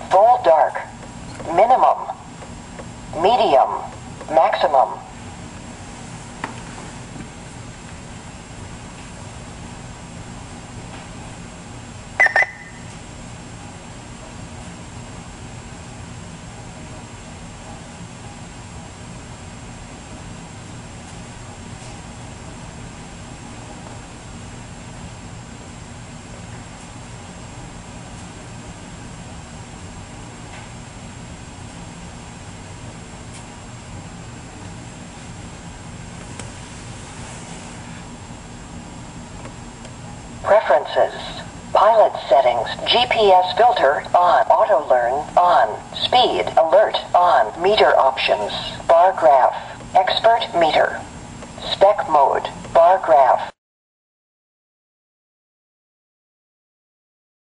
Full dark. Minimum. Medium. Maximum. Preferences. Pilot settings. GPS filter on. Auto learn on. Speed alert on. Meter options. Bar graph. Expert meter. Spec mode. Bar graph.